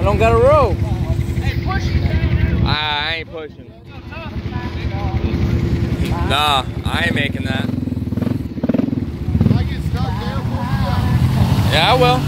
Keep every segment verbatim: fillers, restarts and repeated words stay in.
don't got a rope. Hey, push it. I, I ain't pushing. Nah, I ain't making that. If I get stuck there, pull me out. Yeah, I will.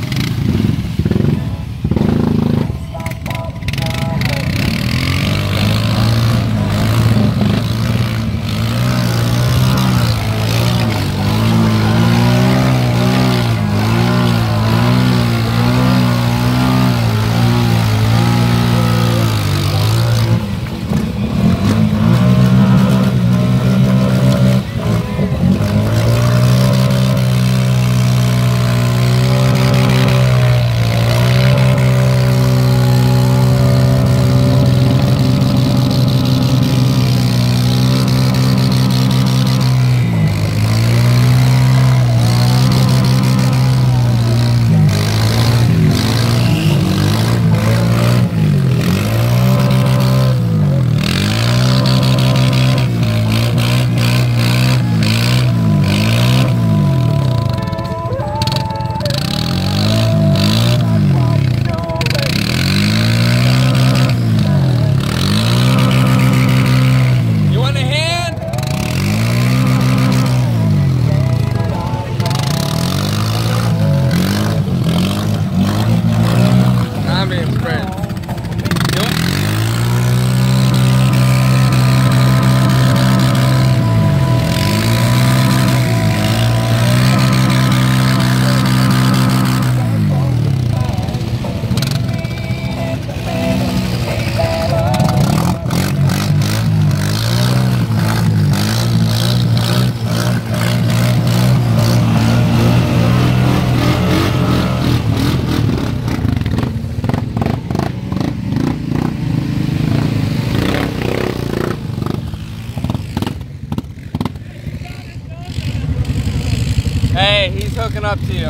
Hey, he's hooking up to you.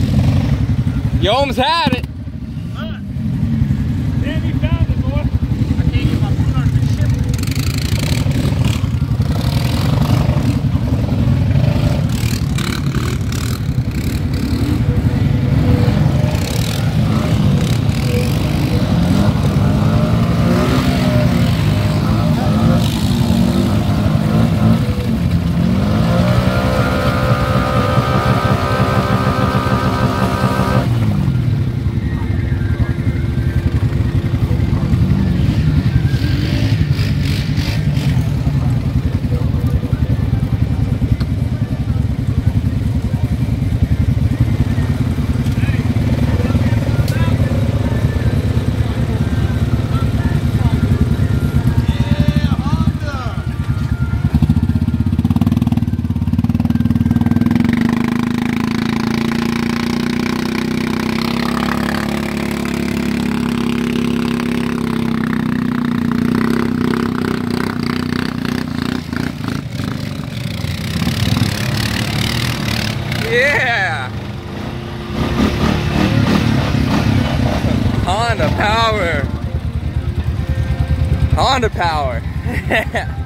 You almost had it. Huh? Damn, you found it, boy. I can't get my foot under the ship. Yeah! Honda power! Honda power!